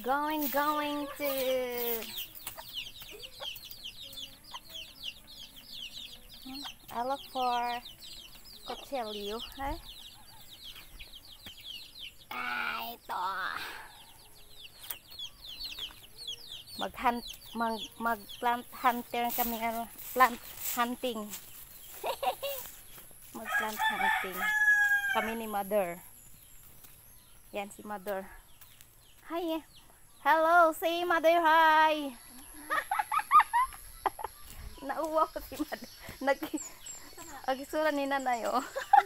Going to. I look for Cochilio. Eh? Ito. Mag-plant hunter kami, plant hunting. Mag-plant hunting. Kami ni Mother. Yan si Mother. Hi. Hello, say Mother hi. Nauwa ko si Mother. Agisura ni nanay oh.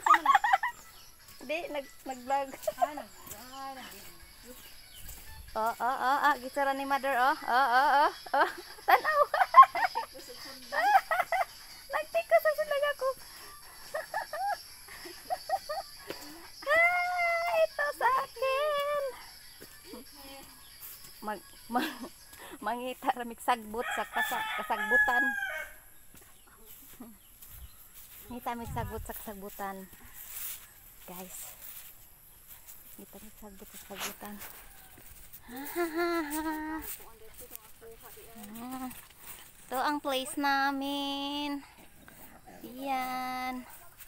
Di nag-vlog. Gisura ni Mother oh. Tanaw. Nagtiko sa sulag ako. Ito sa akin. Mangita ramig sagbot sa kasagbutan. Ngita mig sagbot sa kasagbutan. Guys. Ngita mig sagbot sa kasagbutan. Ito ang place namin. Yan.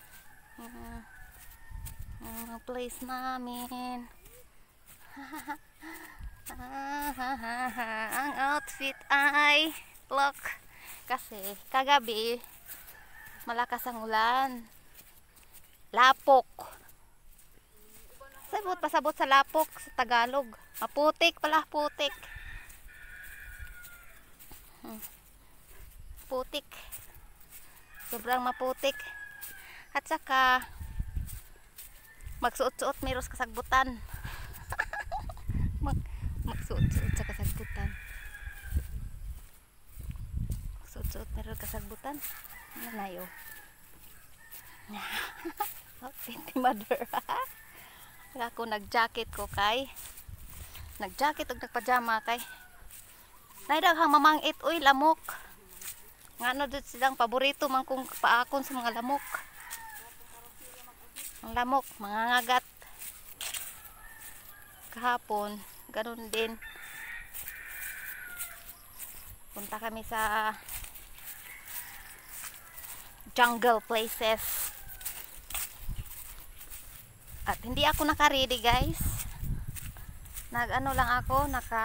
Ang place namin. Ang outfit ay look kasi kagabi malakas ang ulan. Lapok. Pasabot sa lapok sa Tagalog. Maputik pala, putik. Putik. Sobrang maputik. At saka magsuot-suot meron sa kasagbutan. Magsuot-suot sa kasagbutan. Magsuot-suot meron kasagbutan. Ano na yun? Outfit ni Mother. Ako nag-jacket ko kay. Nag-jacket o nagpajama kay. Naidaghang mamangit uy lamok. Ngano dito silang paborito man kung paakon sa mga lamok. Ang lamok, mga ngagat. Kahapon, ganun din. Punta kami sa jungle places. At hindi ako naka-ready guys. Nag-ano lang ako, naka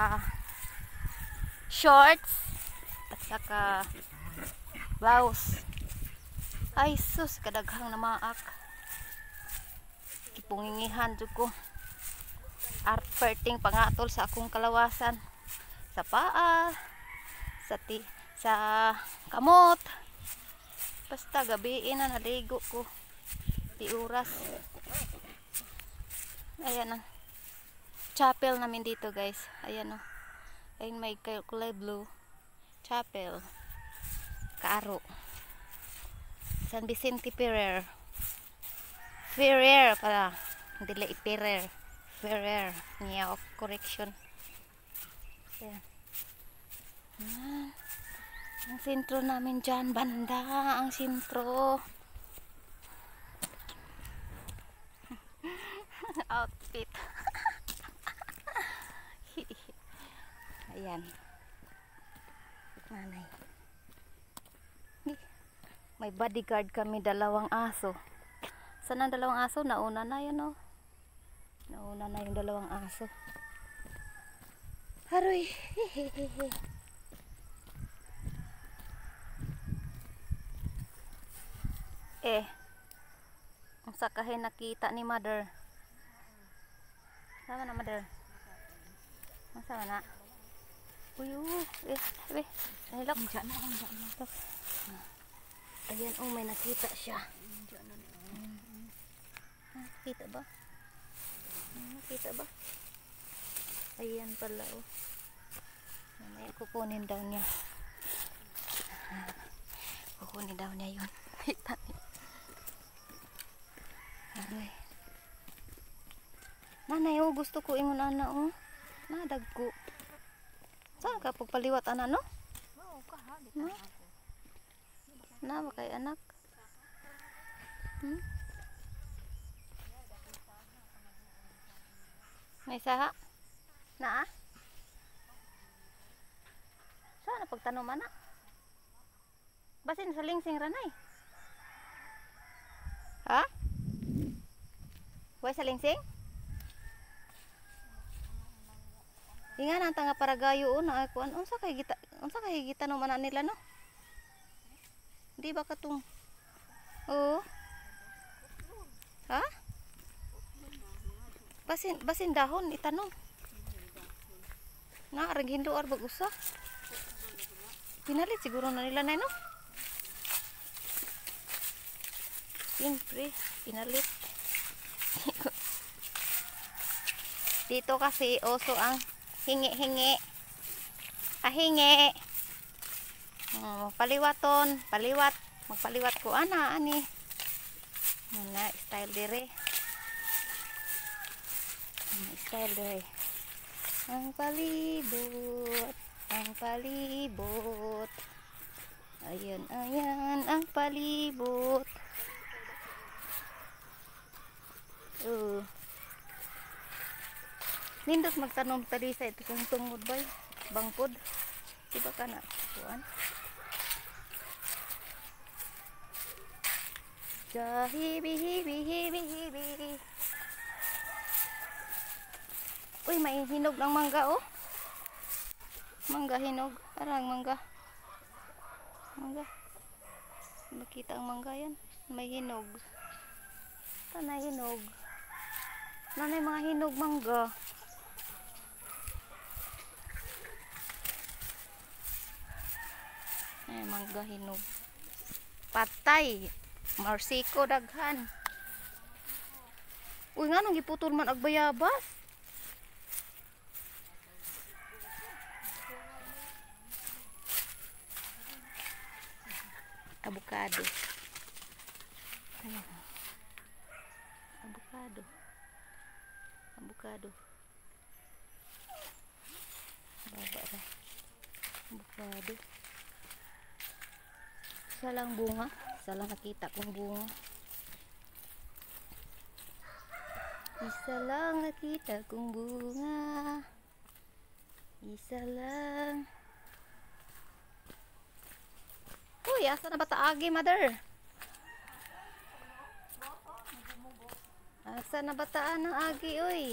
shorts at saka blouse. Ay sus, kadaghang namaak. Kipungingihan jud ko. Arperting pangatol sa akong kalawasan. Sa paa, sa kamot. Basta gabi na naligo ko. Di oras. Ayan ang chapel namin dito guys. Ayan o. Ayun may kulay blue. Chapel. Kaaro. San Vicente Ferrer. Ferrer pala. Hindi la Ferrer. Ferrer. Niya of correction. Ayan. Ang sentro namin dyan. Banda ang sentro. Outfit. Ayan. Nanay. May bodyguard kami, dalawang aso. Saan ang dalawang aso? Nauna na yan oh. Nauna na yung dalawang aso. Haroy. Ang sakahin nakita ni Mother. Sama na Mother. Sama na. Nilok. Ayan oh, may nakita siya. Nakita ba? Nakita ba? Ayan pala oh. May kukunin daw niya. Kukunin daw niya yun. Kita niya. Nanay oh, gusto ko ingon ana oh. Nadagko. Saan ka pagpaliwat ana no? Oo, kaha di ka. Na ba kay anak? May saha? Na? pagtanom ana. Basin sa lingsing ranay. Ha? Way sa lingsing? Ingan ang tanga para gayo na ako unsa kay gitanom ana nila no? Di ba katong oo. Ha? Basin dahon itanom. Na arang hindo arbag usa. Pinalit siguro na nila na no. Siyempre, pinalit. Dito kasi oso ang hingi-hingi. Hingi. Paliwaton, paliwat. Magpaliwat ko ana ani. Mana style dire. Style dire. Ang palibot, ang palibot. Ayan, ayan ang palibot. Nindot magtanom tadi sa ito kung tungod bay, bangpod. Diba ka na? Kuan. Jahibi, hibi, hibi, hibi. Uy, may hinog ng mangga oh. Mangga hinog. Arang mangga. Mangga. Makita ang mangga yan. May hinog. Tanay hinog. Nanay mga hinog mangga. Ay, mangga hinog. Patay. Marsiko daghan. Uy, nga nang giputol man ag bayabas. Avocado. Ayan. Avocado. Avocado. Baba na. Avocado. Isa lang bunga. Isa lang nakita kong bunga. Isa lang nakita kong bunga. Isa lang. Uy, asa na ba taagi, mother? Asa na ba taan ng agi, uy?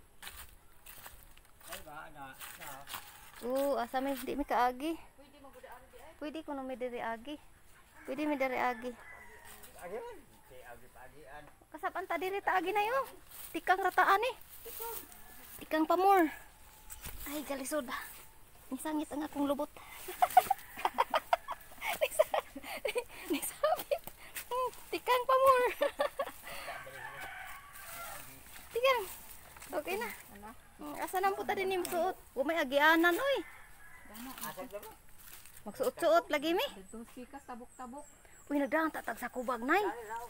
Asa may di mi kaagi. Pwede ko no mi diri agi. Pwede mi diri agi. Kasapan ta diri taagi na yo. Tikang rataan eh. Tikang pamor. Ay, galisod. Nisangit ang akong lubot. Nisabit. Tikang pamor. Tikang. Okay na. Asa nang puta din yung suot? May agianan, oy. Magsuot-suot lagi mi. Tabok-tabok. Uy, nagdang tatag sa kubag, nay.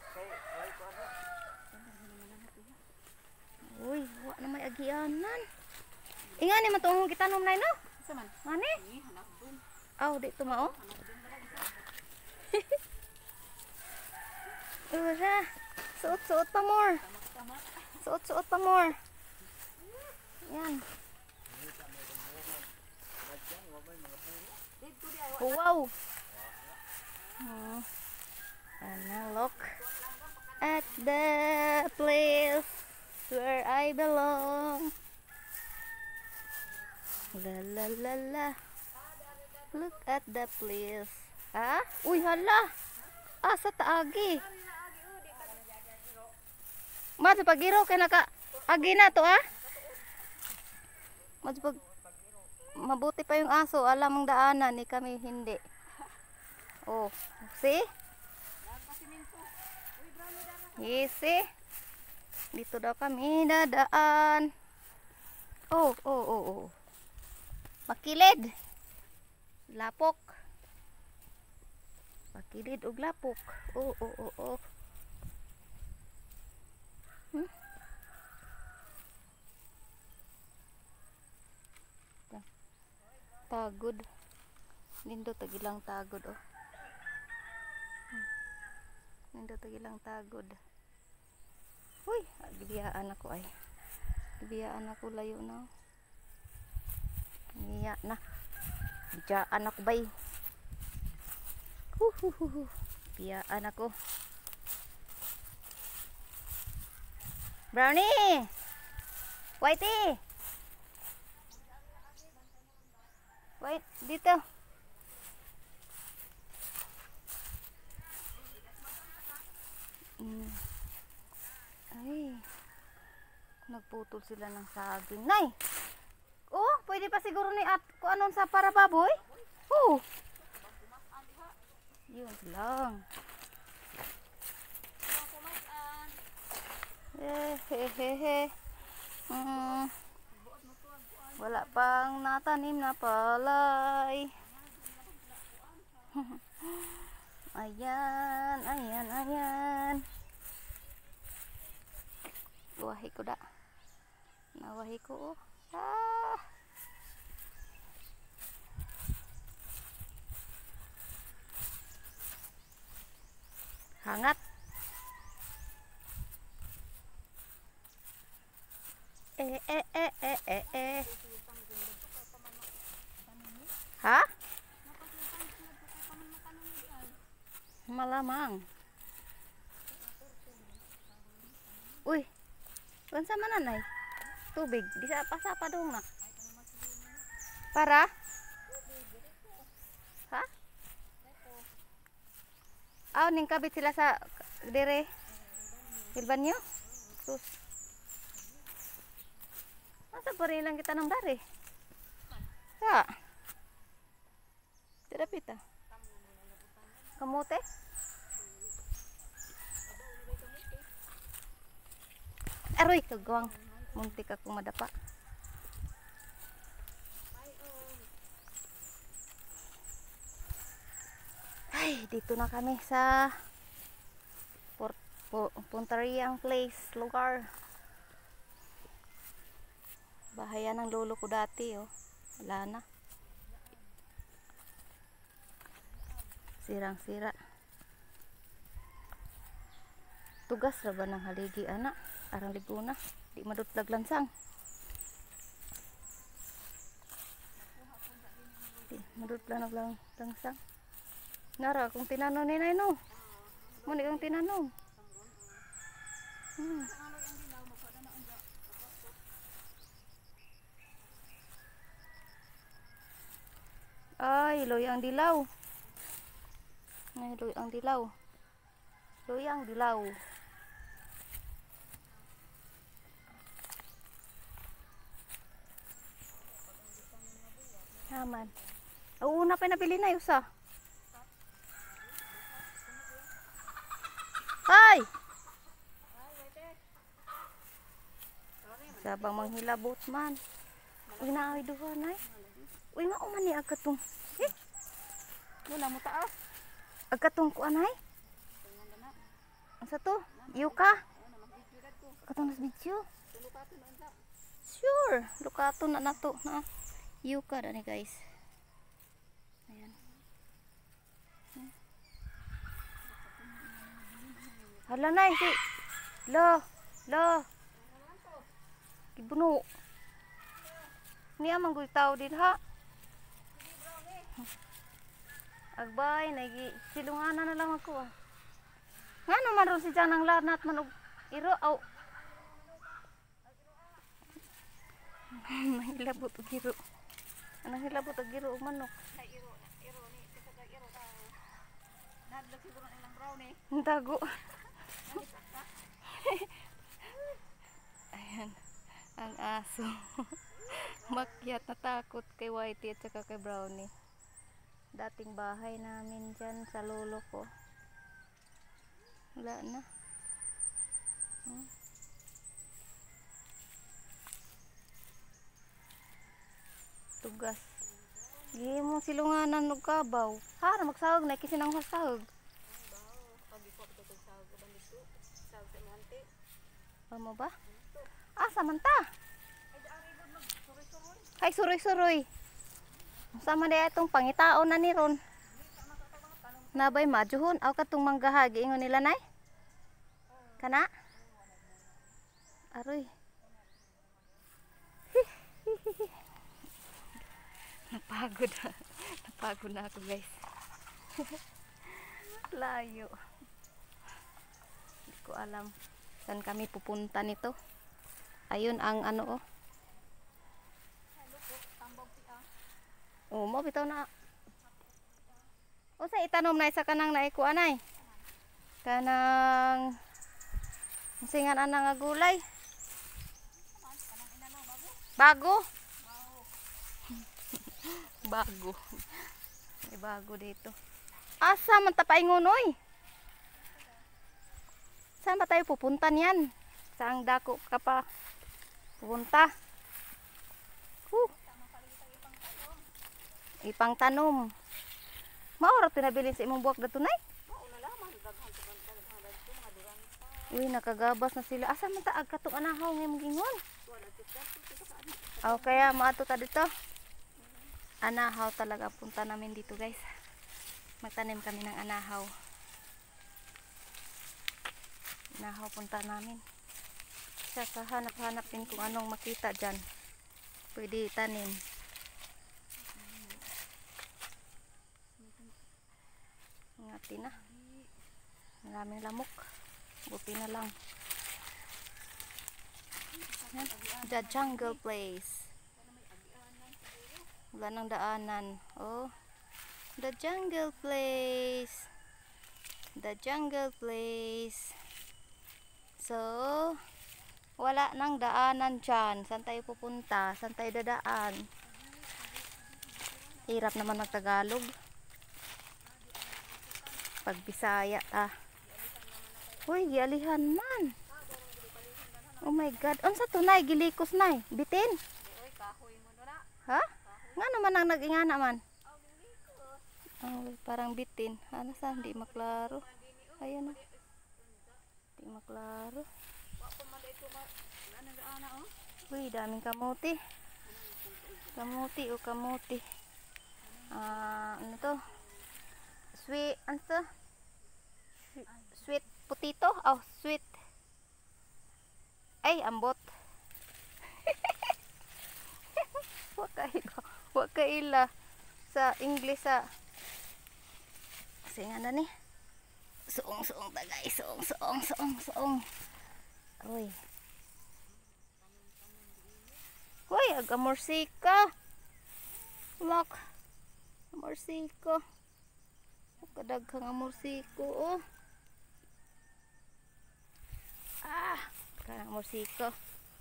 Uy, wa na may agianan. Ingani man tong gitanom nay no? Asa man? Ngani? Ni hanap dun. Aw, di tumao. Ura, suot-suot pa more. Suot-suot pa more. Yan. Wow. And now look at the place where I belong. La la la la. Look at the place. Ha? Uy, hala. Asa taagi. Mas pagiro kay naka agi na to ah. Mas pag mabuti pa yung aso, alam mong daanan ni kami hindi. Oh, see? Yes, see? Dito daw kami dadaan. Oh. Makilid. Lapok. Makilid og lapok. Oh. Tagod. Nindo tagilang tagod oh. Nindo tagilang tagod. Uy, gibiyaan ako ay. Gibiyaan ako layo na. Niya na. Biyaan ako bay. Huhuhuhu. Biyaan ako. Brownie! Whitey! Wait, dito. Ay. Nagputol sila ng saging. Nay! Oh, pwede pa siguro ni at kung anong sa para baboy? Oh. Yun lang. Hehehe. Wala pang natanim na palay. Ayan, ayan, ayan. Wahi ko da. Nawahi ko. Ah. Hangat. Ha? Malamang. Uy. Unsa man nanay? Tubig. Di sa pa dong na. Para? Ha? Aw, ning kabit sila sa dire. Hilban nyo? Sus. Masa pa rin lang kita ng dari? Ha? Tira pita. Kamote? Aroy, kagawang. Muntik akong madapa. Ay, dito na kami sa Puntariang Place, lugar. Bahayan ng lolo ko dati, oh. Wala na. Sirang-sira. Tugas ra ba ng haligi, anak? Arang liguna. Di madutlag lansang. Di madutlag lansang. Nara, kung tinanong ni Nay, no? Muni kang tinanong. Ay, loyang dilaw. Ay, loyang dilaw. Loyang dilaw. Naman. Oo, una pa nabili na usa. Ay! Sabang manghilabot man. Uy, naaway duha, Nay. Uy, mauman ni agatong. Eh? Wala mo taas. Agatong ko, Nay. Asa to? Yuka? Agatong nas video. Sure. Lukato na nato na. Yuka na ni guys. Ayan. Hala, Nay. Si. Lo. Kibuno. Niya manggoy tao din ha. Agbay, nagi silunganan na lang ako ah. Nga naman ron si Janang lanat man og iro aw. Nahilabot og iro. Anong hilabot og iro og manok? Iro ni kasi iro ta. Nadlag siguro nilang brownie. Tago. Ayan. Ang aso. Makyat, natakot kay Whitey at saka kay Brownie. Dating bahay namin dyan sa lolo ko. Wala na. Tugas. Hindi mo silunganan ng kabaw. Hara, magsahog na. Kisinang hasahog. Ano ba? Ah, samanta. Ay, suroy-suroy. Sama na itong pangitaon na ni Ron. Nabay majuhon. Aw katong manggahagi ingon nila, Nay? Kana? Aroy. Napa Napagod. Napagod na ako, guys. Layo. Hindi ko alam saan kami pupunta nito. Ayun ang ano oh. Oh, mo bitaw na. O sa itanom na isa kanang naiko anay. Kanang singan ana nga gulay. Bago. Bago. May bago dito. Asa man ta paingon oy? Saan ba tayo pupunta niyan? Saang dako ka pa pupunta? Ipang tanom. Maura pinabilin sa imong buwak dato nay? Uy, nakagabas na sila. Asa man ta agkatong anahaw nga imong gingon? Oh, kaya maato ta dito. Anahaw talaga punta namin dito, guys. Magtanim kami ng anahaw. Anahaw punta namin. Sa hanap-hanap din kung anong makita dyan. Pwede tanim. Ingati na. Maraming lamok. Buti na lang. The jungle place. Wala nang daanan. Oh. The jungle place. The jungle place. So, wala nang daanan dyan. Saan tayo pupunta? Saan tayo dadaan? Hirap naman magtagalog. Pag Bisaya Uy, gialihan man. Oh my God. Unsa to nay? Gilikos nay. Bitin. Ha? Nga naman ang nag-ingana man. Oh, parang bitin. Ano sa? Hindi maklaro. Ayan o. Hindi maklaro. Uy, daming kamuti. Kamuti o kamuti. Ano to? Sweet, ano to? Sweet potato? Oh, sweet. Ay, ambot. Wakaila. Sa English sa. Kasi nga na ni. Suong tagay. Suong. Uy. Uy, agamorsika. Look. Amorsiko. Kadaghang amorsiko, oh. Kanang amorsiko.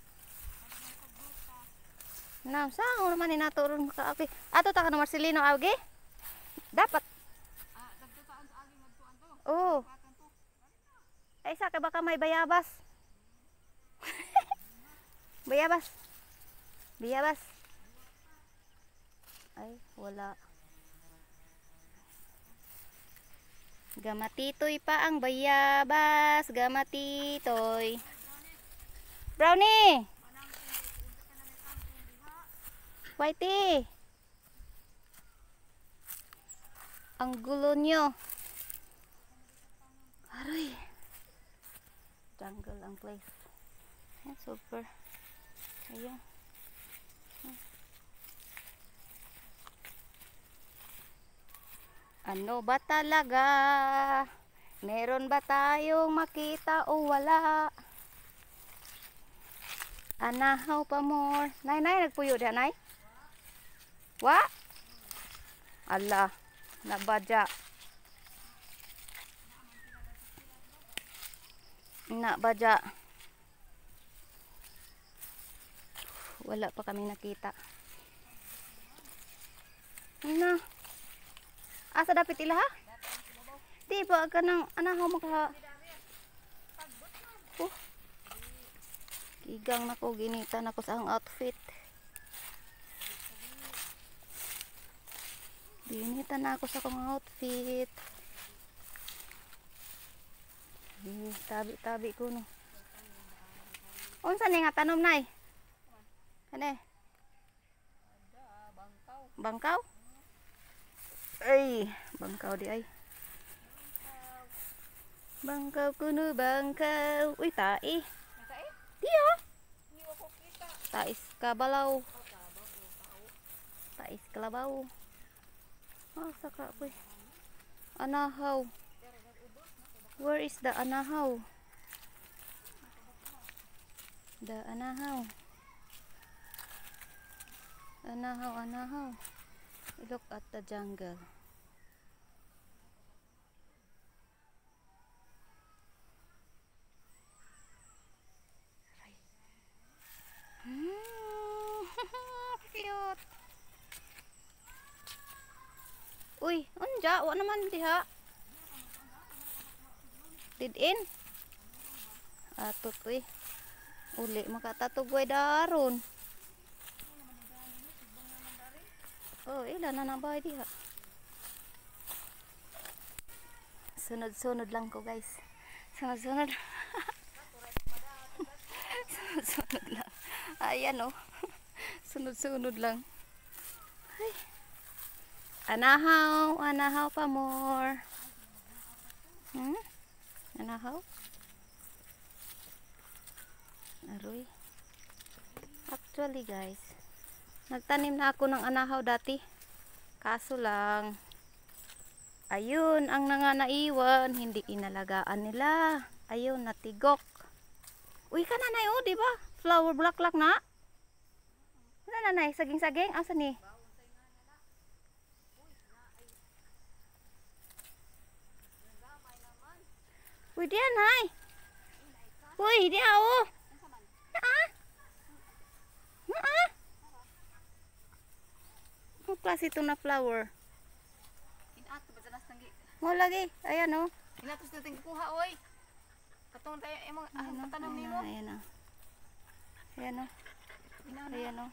Saan naman inaturon makaagi? Ato ta ka ng Marcelino agi? Dapat. Oo. Ay, sa ka baka may bayabas. Bayabas. Ay, wala. Gamatitoy pa ang bayabas. Gamatitoy. Brownie! Whitey! Ang gulo nyo. Aray. Jungle ang place. Super. Ayan. Ano ba talaga? Meron ba tayong makita o wala? Anahaw pa more. Nay, nagpuyo diyan, nay? Wa? Allah, nabadya. Nabadya. Wala pa kami nakita. Ano? Asa dapat ila ha? Di ba ka ng anahaw maka? Igang na ko, ginita na ko sa ang outfit. Ginita na ako sa akong outfit. Tabi ko no. Unsa ni nga tanom nay? Kani? Bangkaw? Ay, bangkaw di ay. Bangkaw kuno bangkaw. Uy, tai. Diya. Tais kabalaw. mais kalabaw. Saka po. Anahaw. Where is the anahaw? The anahaw. Anahaw. Look at the jungle. Cute. Uy, unja, wa naman diha. Did in. Atot uy. Uli makatatugoy daron. Oh, ilan na nabay diha. Sunod-sunod lang ko, guys. Sunod-sunod. Sunod-sunod lang. Ayan oh. Sunod-sunod lang. Ay. Anahaw pa more. Anahaw. Aroy. Actually guys, nagtanim na ako ng anahaw dati. Kaso lang, ayun, ang naiwan, hindi inalagaan nila. Ayun, natigok. Uy, ka nanay oh, di ba? Flower bulaklak na. Ano nanay? Saging-saging? Asa ni? Uy, diyan nay. Uy, diyan oh. Ang klase ito na flower. Inato ba danas nang Mo lagi. Ayan oh. inato sa ting kuha oy. Katong tayo imong tatanong nimo. Ayan oh. Ayan oh. Ayan oh.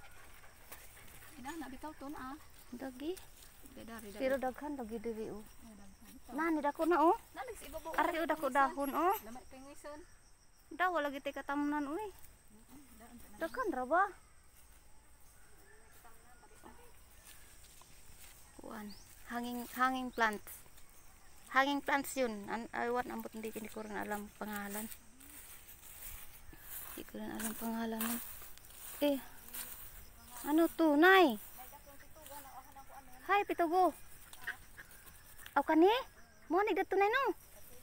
Ina bitaw ton Dagi. Dari. Pero daghan lagi diri oh. Nani dako na oh. Nalig sa ibabaw. Ari oh dako dahon oh. Lamay kay ngison. Daw lagi tay katamnan uy. Daghan ra ba? Kuan. Hanging plants. Hanging plants yun. Aywan ambot hindi ko rin alam pangalan. Hindi ko rin alam pangalan nun. Eh. Ano to, nay? Hay, pitugo. Aw kani? Mo ni dito nay no.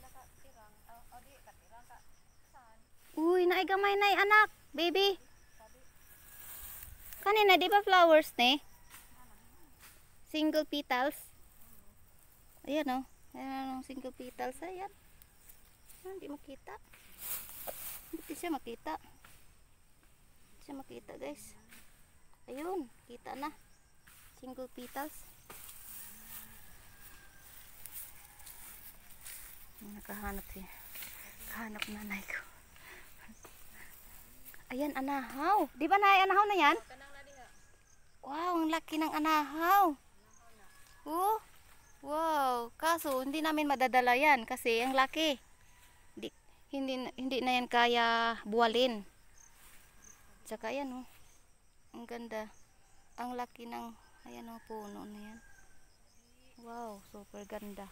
Uy, naay gamay nay anak, baby. Kanina di ba flowers ni? Single petals. Ayan oh. Ayan ang single petals. Ayan. Hindi makita. Hindi siya makita. Hindi siya makita guys. Ayun. Kita na. Single petals. Nakahanap siya. Nakahanap nanay ko. Ayan, anahaw. Di ba nay anahaw na yan? Wow, ang laki ng anahaw. Oh, wow. Kaso hindi namin madadala yan kasi ang laki. Hindi na yan kaya buwalin. Tsaka yan oh. Ang ganda. Ang laki ng ayan oh, puno na yan. Wow, super ganda.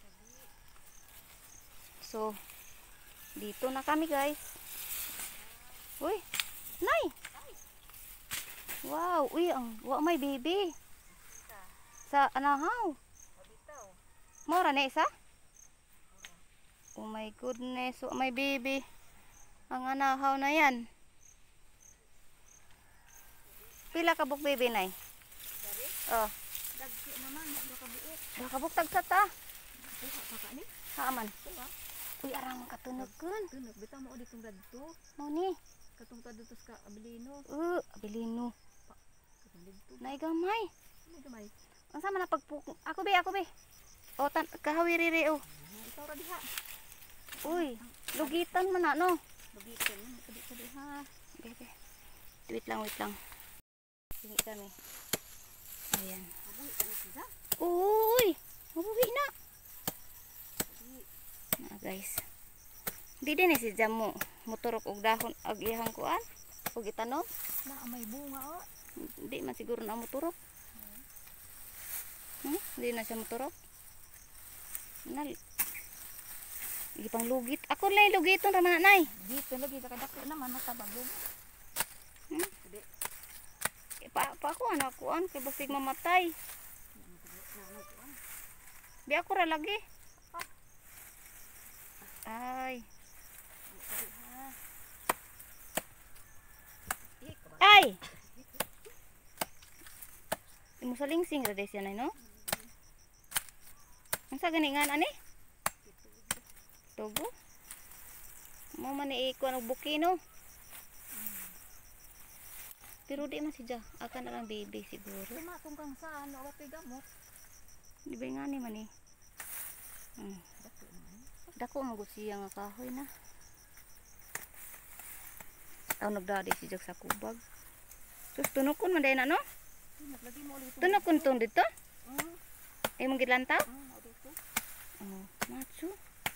So, dito na kami guys. Uy, nay. Wow, uy, wa may baby. Sa anahaw. Mora na isa? Oh my goodness, wa may baby. Ang anahaw na yan. Pila ka buk baby nay? Oh. Dagki naman kabuok. Kabuk tagsa ta. Kuha ni. Haaman. Uy, arang katunugon. Tunog bitaw mo ditong gadto. Mo ni. Katong kadto ka abilino. Abilino. Katong dito. Nay gamay. Ano gamay? Unsa man na pagpuk. Ako be. O kahawiri oh. Ikaw ra diha. Uy, lugitan man na no. Bagitan mo kadi ha. Okay. Wait lang. Hingi kami. Ayan. Mabuhi ka na siya. Uy, mabuhi na. Na guys. Di din si Jamo motorok og dahon ag ihang kuan og itanom. Na may bunga oh. Di man siguro na motorok. Di na siya motorok. Gipang lugit. Ako lay lugiton ra man nay. Dito lagi sa kadako naman matabag. Pa ako anak ko an kay basig mamatay. Di ako ra lagi. Ay. Ay. Imo salingsing ra siya na no? Unsa gani nga ani? Tugo. Mo man ni iko ang bukino. Pero di man siya, akan na lang baby siguro. Tumatong kang saan, o wapay gamot. Di ba nga ni man eh. Dako mo siya nga kahoy na. Aw nagdadi siya sa kubag. Sus tunokon man day na no? Naglagi mo ulit. Tunokon tong dito? Ay mong gilantaw? Dito. Oh, matsu.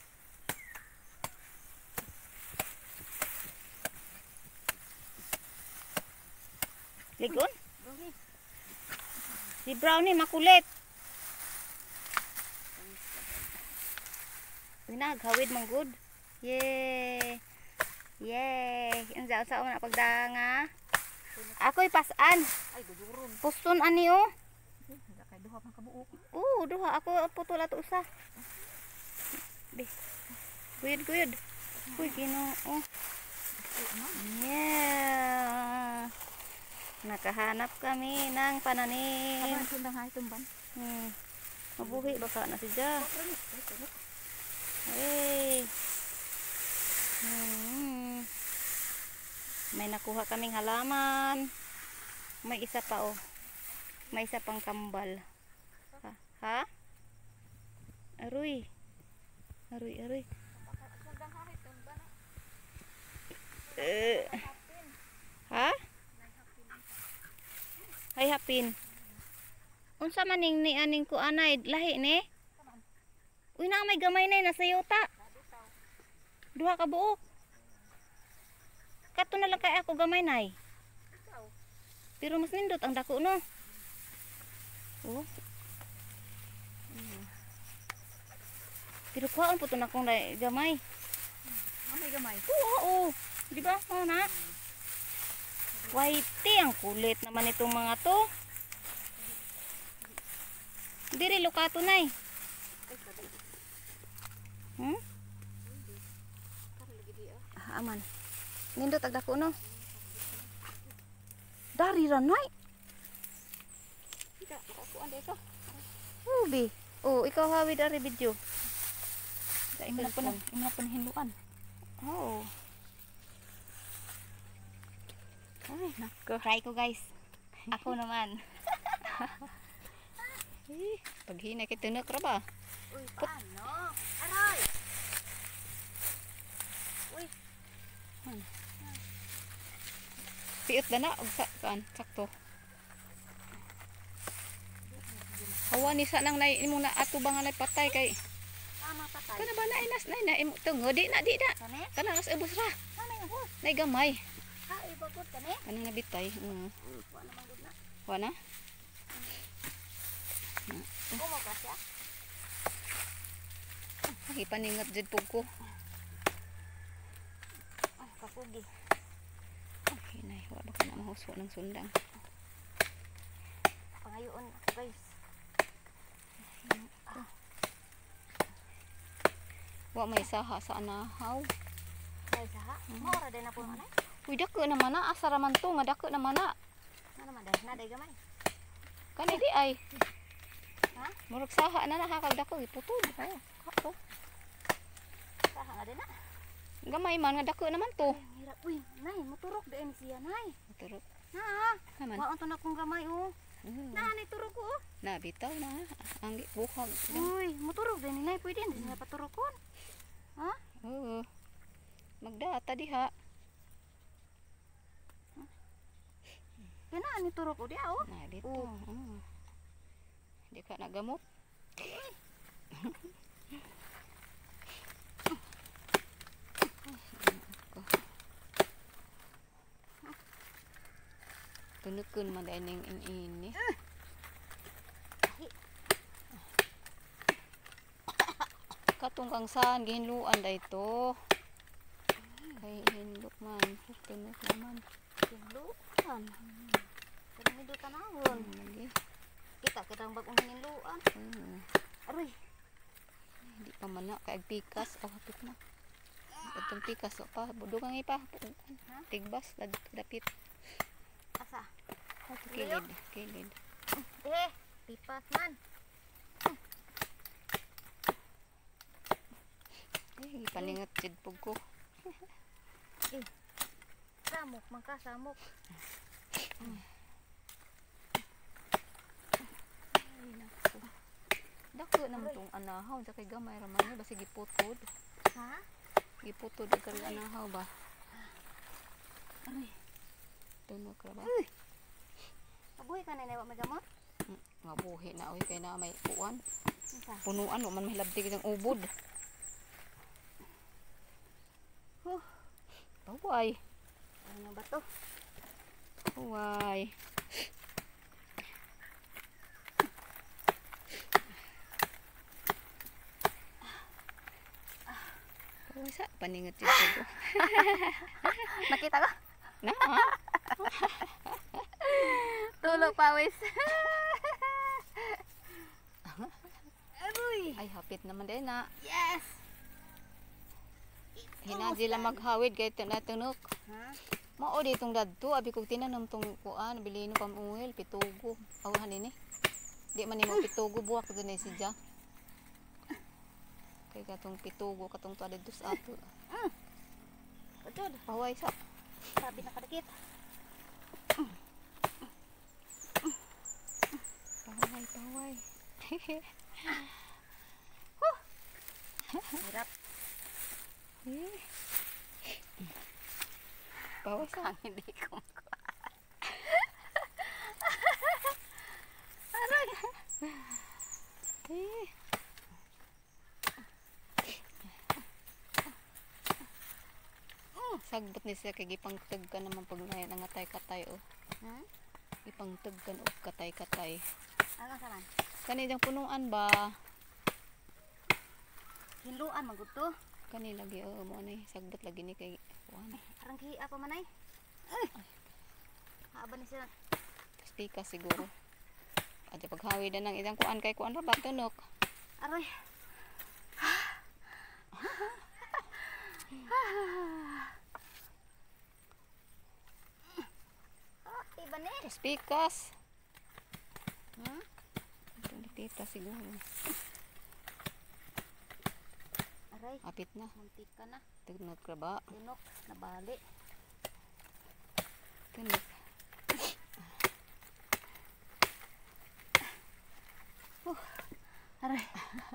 Ligon? Brownie. Si Brownie makulit. Naghawid man good. Yay! Yay! Unsa sa una pagdanga. Ako'y pasan. Ay, guduron. Puston ani oh. Wala kay duha man kabuok. Duha ako putol ato usa. Be. Guyod. Uy, Ginoo. Yeah. Nakahanap kami ng pananim. Kaban sundang hay tumban. Mabuhi baka na siya. Hey. May nakuha kaming halaman. May isa pa oh. May isa pang kambal. Ha? Aroy. Sundang hay tumban. Ha? Hay hapin. Unsa maning ni aning ko anay lahi ni? Uy na may gamay na nasa yuta. Duha ka buok. Kato na lang kay ako gamay nay. Pero mas nindot ang dako no. Oh. Pero kuhaan po ito na kong gamay. May gamay. Oo. Di ba? Oo na. Whitey, ang kulit naman itong mga to. Diri lukato na eh. Aman. Nindot agdako no. Dari ranay. Ika, makakuan dito. Ubi. Oh, ikaw hawid ari video. Imo na hinluan. Oh. Ay, nako. Try ko guys. Ako naman. Paghinay kay tunog ra ba? Uy, paano? Aray! Uy. Piot ba na og sakto. Hawa ni sa nang nay imo na ato ba nga nay patay kay. Tama patay. Kana ba na inas na imo tungod di na. Kani? Kana nas ubos ra. Nanay ako. Nay gamay. Ha, ibagod kani? Kana nabitay. Wa naman gud na. Wa na. Kumo ka siya? Ipaningat jud pug ko. Kapugi. Okay nay, wa ba kana mahuswa ng sundang. Pangayoon ako guys. Wa may saha sa anahaw. Kaya saha? Maura din na po manay. Uy dako naman na asa ra man to nga dako naman na. Ano naman dahil naday gamay. Kani di ay. Ha? Murag saha na nakakag dako giputol. Oh, kako. Saha nga din na. Gamay man nga dako naman to. Ay, hirap. Uy, nay, moturok din siya nay. Turok Ha? naman. Waon to na kong gamay oh. Nanay turok ko oh. Na bitaw na ang buhag. Uy, moturok din nay pwede hindi sila paturokon. Ha? Oo. Magdata diha. Kana ni turok ko dia oh. Na dito. Oh. Di ka nagamot. Tunukun man dahil ning ini. Katong kang saan gihinluan dayto. Kay hinluk man, tunuk naman. Lukan. Kani do tanawon. Lagi. Kita kadang bagong hininluan. Aroy. Hindi pa man na kay pikas o hapit na. Itong pikas o pa budungan ipa. Tigbas dapit. Asa? Ato kilid, kilid. Pipas man. Paningat jud pug ko. Samok man ka, samok. Ay nako. Dako naman tong anahaw sa kay gamay ra man basi giputod. Ha? Giputod og kay anahaw ba. Aroy. Tunok ra ba? Abuhi ka na may gamot? Mabuhi na oy kay na may uwan. Isa. Punuan wa man mahilabtig ang ubod. Baway. Ano ba to? Baway. Baway sa paningat jud ko. Nakita ka? Na. Tulog pawis. Aroy. Ay hapit naman din na. Yes. Hinaji lang maghawid kay tunok. Ha? Mao ditong dadto abi kog tinanom tong kuan bilino pamuhil pitugo. Awahan ini. Di man nimo pitugo buwak dunay sidya. Kay katong pitugo katong tuwa dito sa ato. Utod. Paway sa. Sabi na kadikit. Paway, paway. Hirap. Paway sa. Ang hindi ko makuha. Aray. Sagbot ni siya kay gipangteg ka naman pag nangatay katay o. Gipangteg kan og katay-katay. Ano saman? Kani dang punuan ba? Hinluan magud to. Kani lagi o mo ni sagbot lagi ni kay kuan. Arang hiya pa manay. Ay. Haba ni sila. Pika siguro. Ate paghawi na ng idang kuan kay kuan ra ba tunok. Aroy. Iba ni. Pikas. Tita siguro. Aray. Apit na. Muntik ka na. Tunok ra ba? Tunok. Nabali. Tunok. Aray.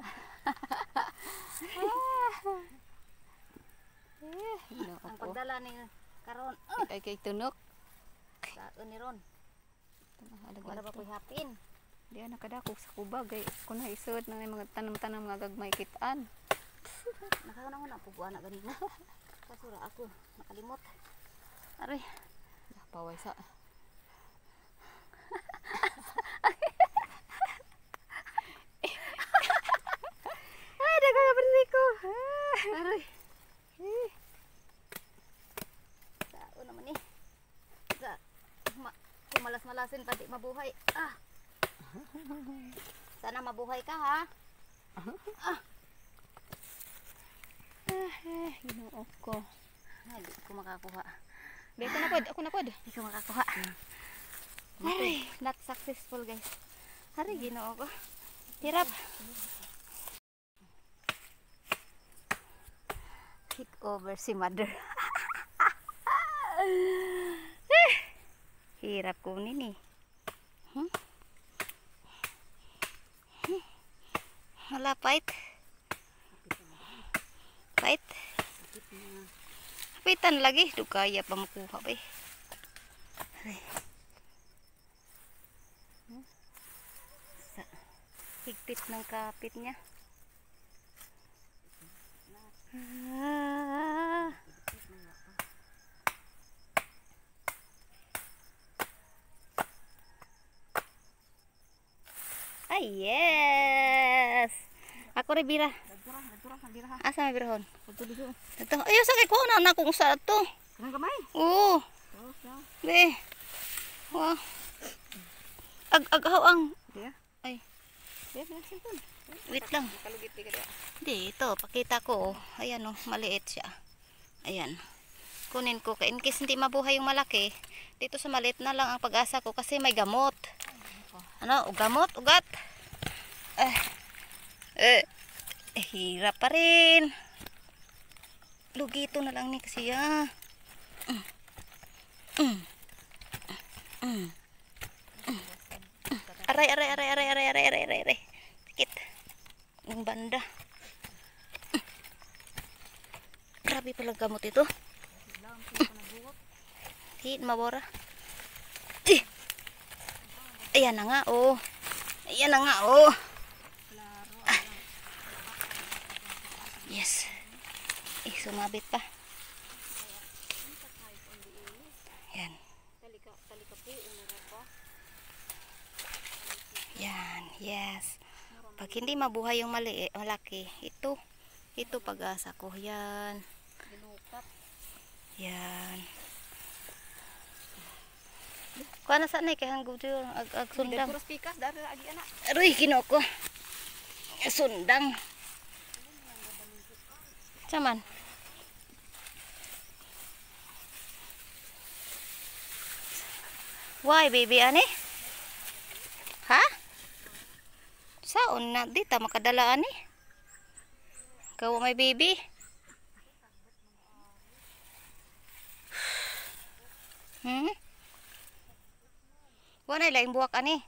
Ang pagdala ni karon. Ay kay tunok. Sa ni ron. Wala Wala ba ko'y hapin? Di na kadako sa kubag ay kun isod na mga tanam-tanam nga gagmay kitaan. Nakakauna ko na puguan na ganito. Kasura ako. Nakalimot. Aray. Paway sa. Ay, nagkakabarili ko. Aray. Sao naman eh. Kumalas-malasin pa di mabuhay. Sana mabuhay ka ha. Ginoo ko. Ay, di ko makakuha. Di ako na pod, ako na pod. Di ko makakuha. Aray, not successful guys. Aray, ginoo ko. Hirap. Kick over si mother. Hirap kunin eh. Wala pait. Pait. Hapitan lagi. Di kaya pa makuha ba eh. Higpit ng kapit niya. Ay, yes! Ako rin bira. Asa may birahon? Ito. Ayaw sa kay ko na kung sa ito. Kanang gamay. Oo. Be. Wow. Ag-agaw ang... Dia. Ay, Dia na cellphone. wait lang. Kalugit di ka dia. Dito, pakita ko. Ayan oh, maliit siya. Ayan. Kunin ko. In case hindi mabuhay yung malaki, dito sa maliit na lang ang pag-asa ko kasi may gamot. Ano? Gamot? Ugat? Hirap pa rin. Lugito na lang ni kasi Aray. Sakit. Ang banda. Grabe pala gamot ito. Hit mabora. Ayan na nga oh. Yes. Sumabit pa. Yan. Yan, yes. Pag hindi mabuhay yung malaki, ito pag-asa ko. Yan. Yan. Kuha na saan kaya hanggang dito ag sundang. Puros pikas dari lagi anak. Aroy, kinoko. Sundang. Saman. Why, baby, ani? Ha? Saon na? Di ta makadala, ani? Kawa may baby. Wala na laing buwak, ani?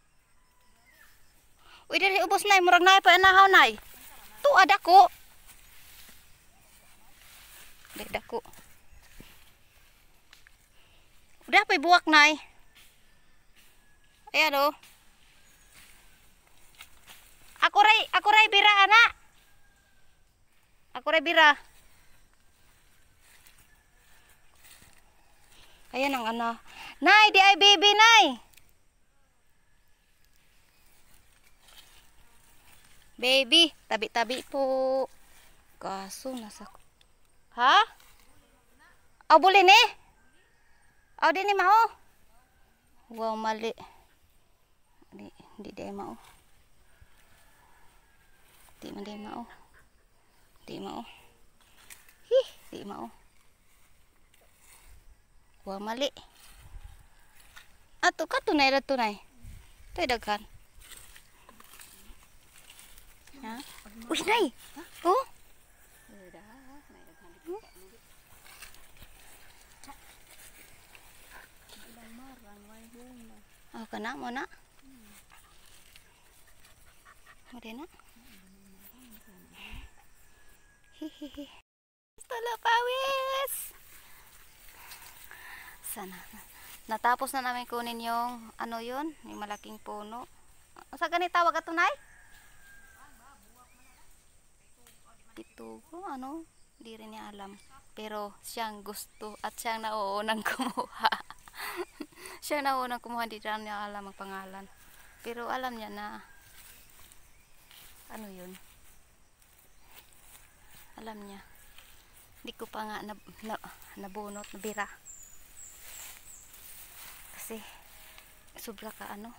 Uy, dali, ubos na. Murag na pa anahaw, na. Tuwa, dako. Dako. Udah pa buwak, na. Ayan o. Ako ray bira anak. Ako ray bira. Ayan ang ano. Nay, di ay baby, nay. Baby, tabi-tabi po. Kaso nasa. Ha? Aw buli ni? Aw di ni mao. Wow, mali. Di day mao. Di man day mao. Di mao. Di mao. Wow, mali. Ato ka tunay ra tunay. Toy daghan. Ha? Uy, nay. Oh. Oh, kana mo na. Mo din na. Hihihi. Tala pawis. Sana. Natapos na namin kunin yung ano yun, yung malaking puno. Sa ganit tawag ato nay? Pitugo, ano? Di rin niya alam. Pero siyang gusto at siyang nauunang kumuha. Siya nauunang kumuha, di rin niya alam ang pangalan. Pero alam niya na ano yun. Alam niya. Hindi ko pa nga nabunot, nabira. Kasi sobra ka ano.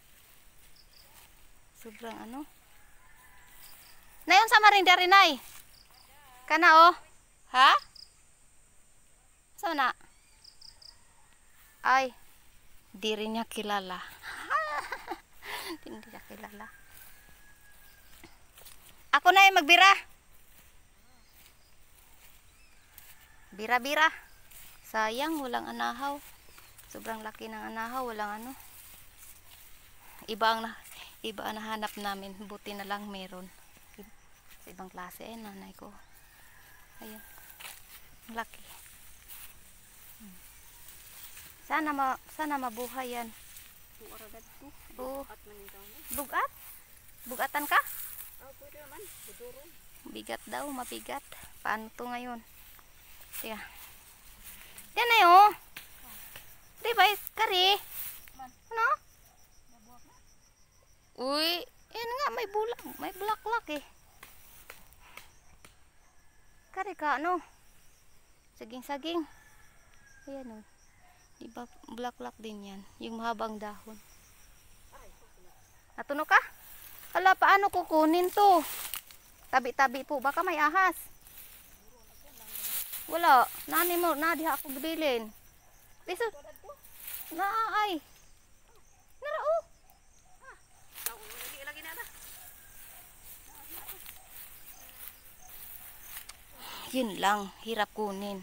Sobrang ano. Nayon sa marinda rin ay. Kana oh. Ha? Saan na? Ay. Di rin niya kilala. Hindi niya kilala. Ako na yung magbira. Bira-bira. Sayang, walang anahaw. Sobrang laki ng anahaw, walang ano. Iba ang nahanap namin. Buti na lang meron. Sa ibang klase nanay ko. Ayun. Laki. Sana mabuhay yan. Oh. Bugat? Bugatan ka? Bigat daw, mabigat. Paano to ngayon? Tiya. Yan na yun. Di ba, kari? Ano? Uy, yan nga, may bulaklak eh. Kari ka, ano? Saging-saging. Ayan o. Diba bulaklak din yan. Yung mahabang dahon. Natunog ka? Hala, paano kukunin to? Tabi-tabi po. Baka may ahas. Wala. Nani mo. Diha ako gibilin. Liso. Ay. Nara oh. Yun lang. Hirap kunin.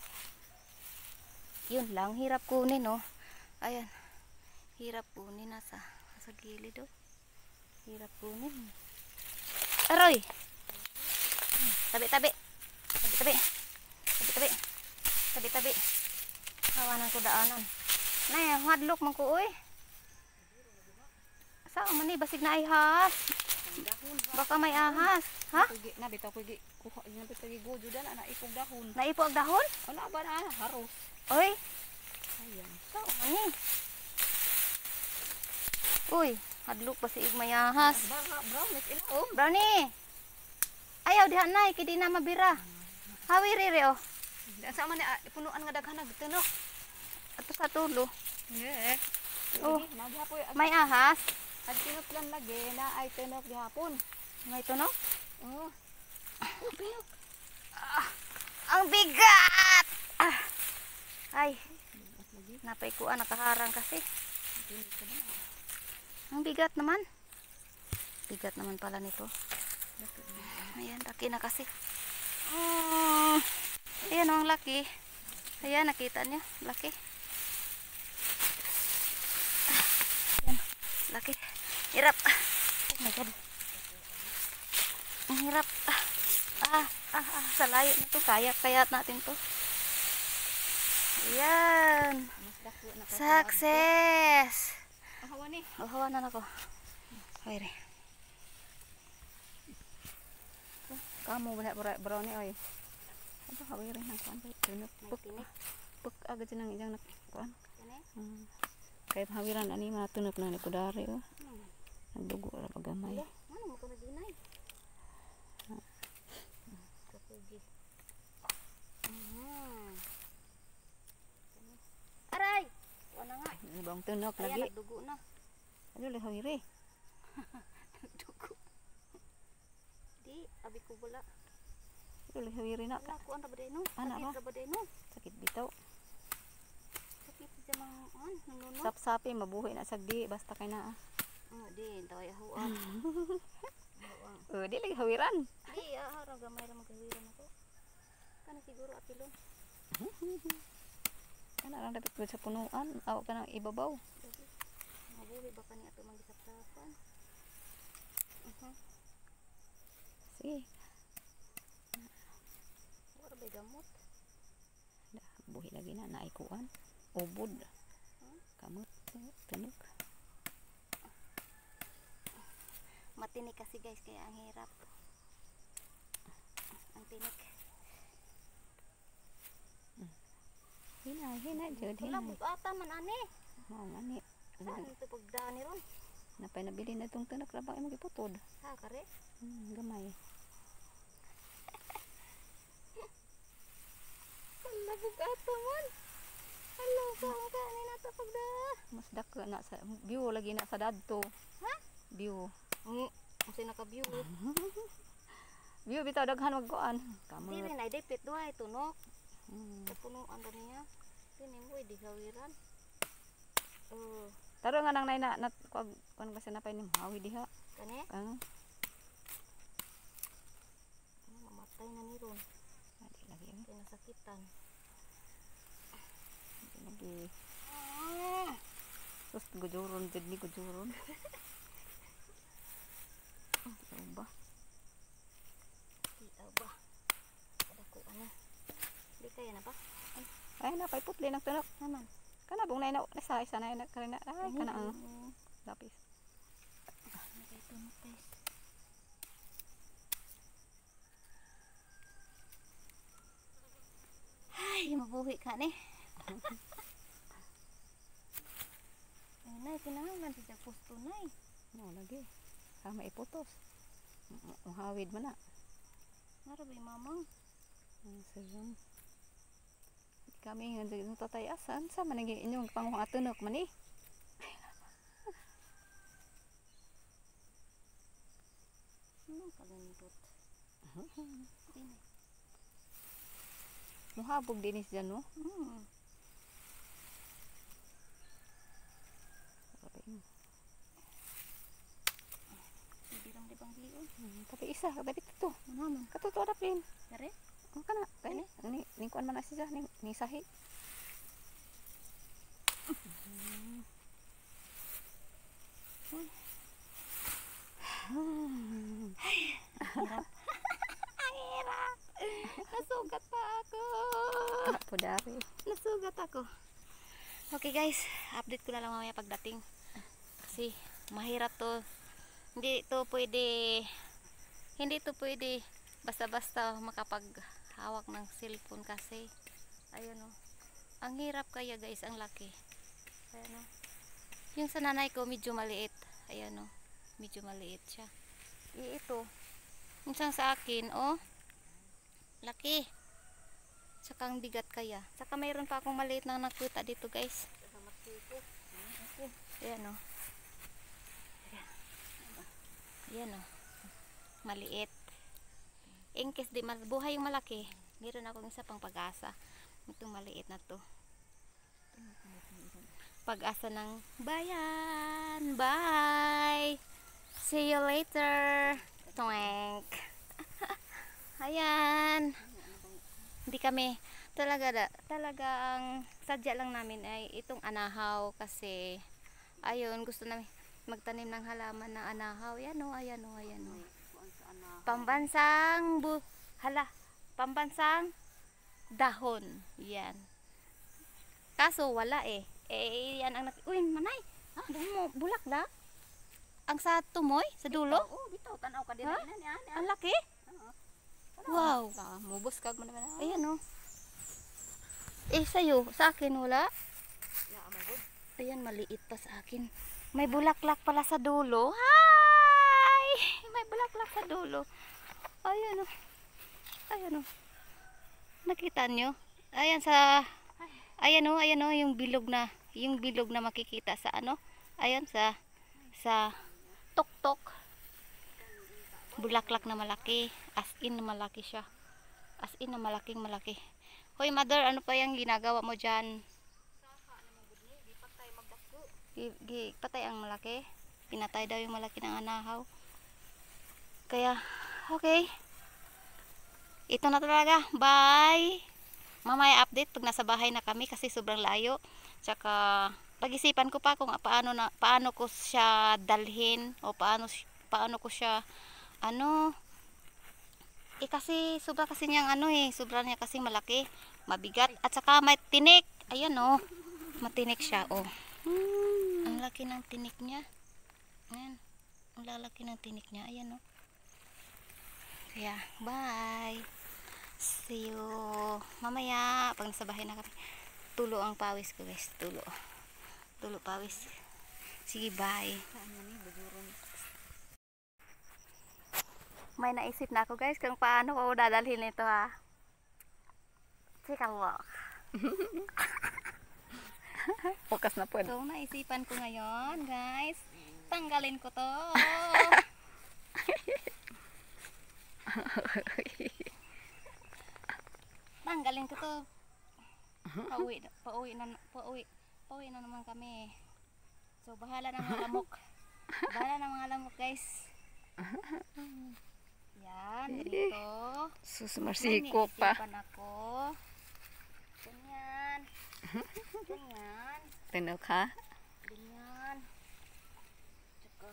Yun lang. Hirap kunin oh. Ayan. Hirap kunin. Nasa gilid oh. Hirap kunin. Aroy. Tabi-tabi. Tabi-tabi. Tabi-tabi. Tabi-tabi. Hawanan ko daanan. Nay, hadlok man ko oy. Saan man ni basig na ay ahas. Baka may ahas. Ha? Na bitaw ko gi kuha na bitaw gi go judan ana ipog dahon. Naipo ang dahon? Wala ba na haros. Oy. Ayan. Saan man ni? Uy, hadlok basig may ahas. Brownies ila oh. Brownie. Ayaw diha nay kay di na mabira. Hawi riri oh. Sa man ni punuan nga daghan nagtunok. Ato sa tulo. Yeah. Oh, Nagyapoy may ahas. ag tinok lang lagi na ay tunok gihapon. May tunog? Oh. Pinok. Ang bigat! Ay, napaikuan, nakaharang kasi. Ang bigat naman. Bigat naman pala nito. Ayan, laki na kasi. Ayan ang laki. Ayan, nakita niyo, laki. Ayan, laki. Hirap. Oh my God. Ang hirap. Sa layo nito. Kaya natin to. Ayan. Success. Hawa ni. Oh, hawanan ako. Hayri. Kamu wala brown ni oy. Ano hawi rin ang kuan ba? Tunok. Puk agad sinang ijang kuan. Kay hawiran ani matunok na ni kudari oh. Nagdugo ra pagamay. Ano mo ko na ginay? Kapugi. Aray! Wala nga. Ano bang tunok Ayan, lagi? nagdugo na. Ano le hawiri? Nagdugo. Di, abi ko wala. Ano le hawiri na? Wala ko ang rabaday no. Ana Sakit ba? rabaday no. Sakit bitaw. Sakit sa mga nanuno. Sap-sapi mabuhi na sagdi basta kay naa. Di, taway ahuan. Oh, di lagi hawiran. Di, araw gamay ra magawiran ako. Kana siguro apilon. Ana lang dapat ko sa punuan, aw ka nang ibabaw. Mabuhi ba kani ato mangisap-sapan? Sige. Wala ba gamot? Buhi lagi na naikuan. Ubod. Kamot tunok. Matinik kasi guys, kaya ang hirap. Ang tinik. Hina jud Wala hina. bugata man ani. Mao ngani. Saan ito pagdani ron? Napay nabili na tong tunok ra ba imo giputod. Ha, kare? Gamay. Wala bugata man. Hello, saan ka ni nata pagda? Mas dako na sa view lagi na sa dadto. Ha? View. Kasi naka-view. View bitaw daghan wag kuan. Di Kamot. rin ay dipit duhay tunok. Hmm. Kapunuan ba niya? Dini mo di gawiran. Taro nga nang nay na kuan ba sa napay ni hawi diha. Kani? Ah, Mamatay na ni ron. adi lagi. Kaya nasakitan. Lagi. Terus gujuron jud ni gujuron. Oh, ba? Di ba? Kada ko ano. Di kaya na ba? Ay na pay putli nang tunok. Naman. Kana bung nay na isa na yun kana ay kana ang lapis. Nakaitunok guys. Ay, mabuhi ka ni. Ay, nay, kinahanglan sa pusto, nay. No lagi. Kama iputos. Mahawid man na. Narabay mamang. Season. Kami nga dito tatayasan sa manigi inyong panguhang atunok man eh. Muhabog dinis dyan no? Tapi isa, tapi ito. Katuto ada plin. Kare? Ang kana, kani ni kuan man siya ni sahi. Ang hirap. Nasugat pa ako. Ako dari. Nasugat ako. Okay guys, update ko na lang mamaya pagdating. Kasi mahirap to. Hindi to pwede basta-basta makapaghawak ng cellphone kasi ayun o. Ang hirap kaya guys, ang laki. Ayan o. Yung sa nanay ko medyo maliit. Ayan o. Medyo maliit siya. Ito. Minsan sa akin, oh. Laki. Saka ang bigat kaya. Saka mayroon pa akong maliit na nakita dito guys. Ayan o. Ayan o. Maliit. In case di buhay yung malaki, meron akong isa pang pag-asa. Itong maliit na to. Pag-asa ng bayan. Bye! See you later. Twink. Ayan. Hindi kami talagang sadya lang namin ay itong anahaw kasi ayun, gusto namin magtanim ng halaman na anahaw. Ayan o, ayan o, ayan o. Pambansang pambansang dahon. Yan. Kaso wala eh. Yan ang uy, manay. Bulak na. Ang sa tumoy, sa dulo? Oh, bitaw tanaw ka din na niya. Ang laki? Wow. Mubos kag man naman. Ayan o. Sa'yo, sa akin wala. Ayan, maliit pa sa akin. May bulaklak pala sa dulo. Hi! May bulaklak sa dulo. Ayan o. Ayan o. Nakita nyo? Ayan ayan o, yung bilog na makikita sa ano? Ayan sa tuktok. Bulaklak na malaki. As in na malaki siya. As in na malaking malaki. Hoy mother, ano pa yung ginagawa mo dyan? Patay ang malaki. Pinatay daw yung malaki ng anahaw. Kaya, okay. Ito na talaga. Bye! Mamaya update pag nasa bahay na kami kasi sobrang layo. Tsaka, pag-isipan ko pa kung paano ko siya dalhin o paano ko siya kasi sobra kasi niyang sobra niya kasi malaki, mabigat at saka may tinik. Ayan oh. Matinik siya oh. Ang laki ng tinik niya. Ayan. Ang lalaki ng tinik niya. Ayan oh. Kaya bye. See you mamaya pag nasa bahay na kami. Tulo ang pawis ko guys. Tulo pawis. Sige bye. May naisip na ako guys kung paano ko dadalhin ito ha. Take a look. Focus na po. So naisipan ko ngayon guys. Tanggalin ko to. Tanggalin ko to. Pauwi na naman kami. So bahala na mga lamok. Bahala na mga lamok guys. Yan, dito. Sus, marsiko pa. Naisipan ako. Ganyan. Ganyan. Tinaw ka? Ganyan. Tsaka.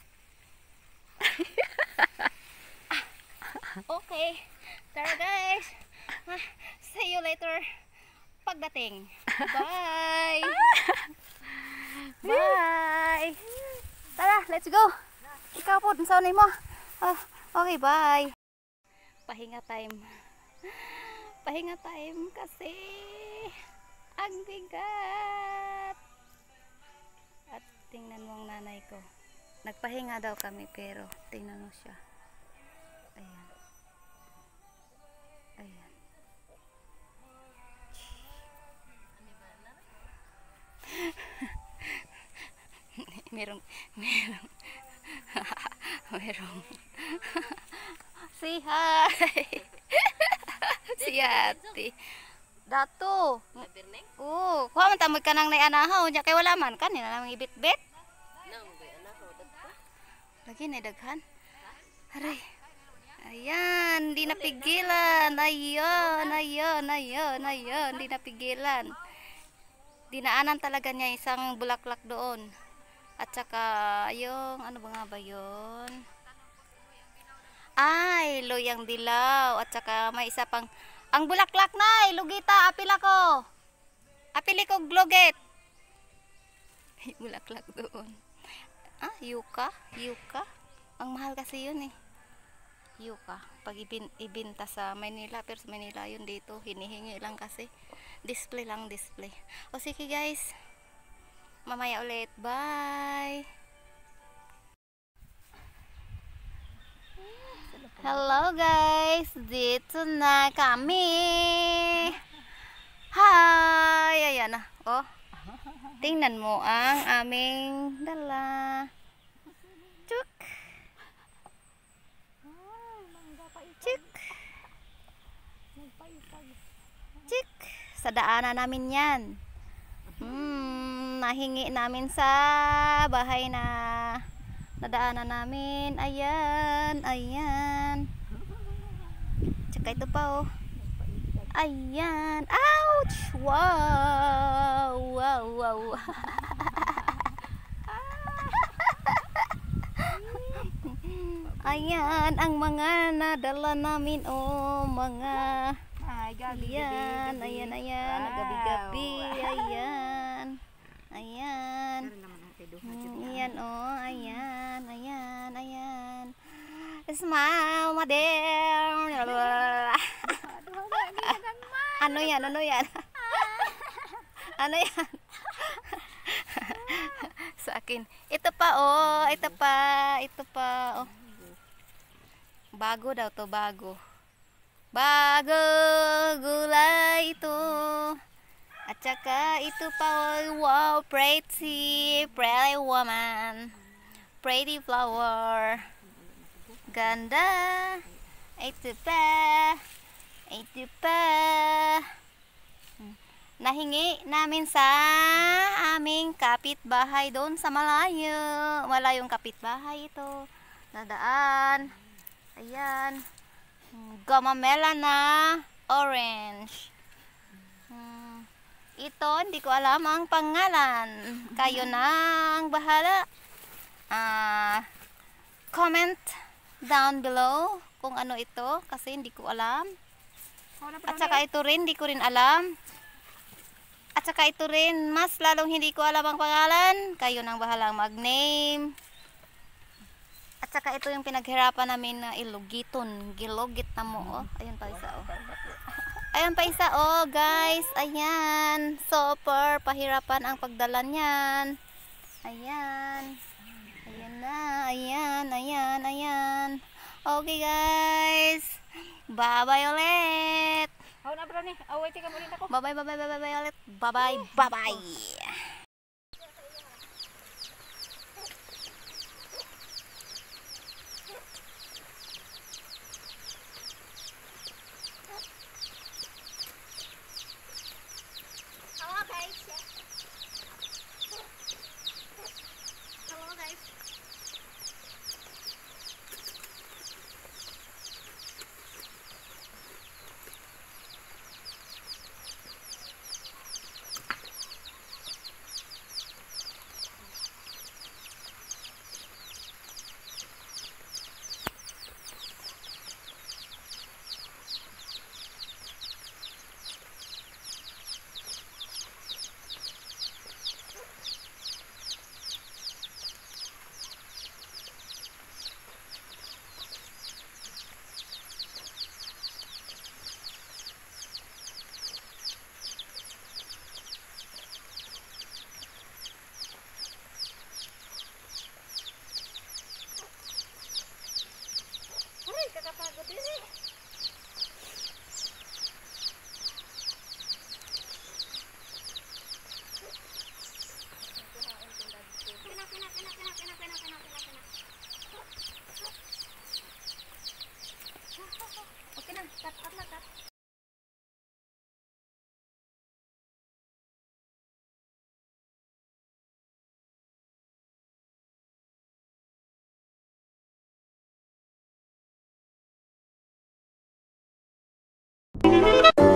Okay. Tara guys. See you later. Pagdating. Bye. Bye. Tara, let's go. Ikaw po, saan mo? Okay, bye. Pahinga time. Pahinga time kasi ang bigat. At tingnan mo ang nanay ko. Nagpahinga daw kami pero tingnan mo siya. Ayan. Ayan. Merong, merong, merong. Say hi. Si ate. Dato. Oo, kuha man tamoy ka nang naanahaw. Diya kay wala man kan. Nila namang ibit-bit. Lagi na daghan. Aray. Ayan, di napigilan. Ayun, ayun, ayun, ayun. Di napigilan. Dinaanan talaga niya isang bulaklak doon. At saka, yung, ano ba nga ba yun? Ay, loyang dilaw. At saka may isa pang, ang bulaklak na, lugita, apil ako. Apili ko glogit. May bulaklak doon. Ah, yuka? Yuka? Ang mahal kasi yun eh. Yuka. Pag ibinta sa Manila, pero sa Manila yun dito, hinihingi lang kasi. Display lang, display. O sige guys. Mamaya ulit. Bye! Hello guys! Dito na kami! Hi! Ayan na. Oh. Tingnan mo ang aming dala. Chuk! Chuk! Chuk! Sa daanan namin yan. Nahingi namin sa bahay na nadaanan namin. Ayan, ayan. Tsaka ito pa oh. Ayan. Ouch! Wow! Wow, wow. Ayan ang mga nadala namin oh, mga ayan, ayan, ayan, gabi-gabi, ayan. Ayan. Ayan oh, ayan, ayan, ayan. Smile, madam. Ano yan? Ano yan? Ano yan? Sa akin. Ito pa oh, ito pa, ito pa oh. Bago daw to, bago. Bago gulay ito. At saka ito pa oh, wow, pretty, pretty woman. Pretty flower. Ganda. Ito pa. Ito pa. Nahingi namin sa aming kapitbahay doon sa malayo. Malayong kapitbahay ito. Nadaan. Ayan. Gamamela na orange. Ito, hindi ko alam ang pangalan. Kayo nang bahala. Comment down below kung ano ito kasi hindi ko alam. At saka ito rin, hindi ko rin alam. At saka ito rin, mas lalong hindi ko alam ang pangalan. Kayo nang bahalang mag-name. At saka ito yung pinaghirapan namin na ilugiton. Gilogit na mo, oh. Ayun pa isa, oh. Ayun pa isa, oh, guys. Ayan. Super pahirapan ang pagdala niyan. Ayan. Ayan na. Ayan, ayan, ayan. Okay, guys. Bye-bye ulit. Ako na bro ni. Away tika mo rin ako. Bye-bye, bye-bye, bye-bye ulit. Bye-bye, bye-bye. Bye.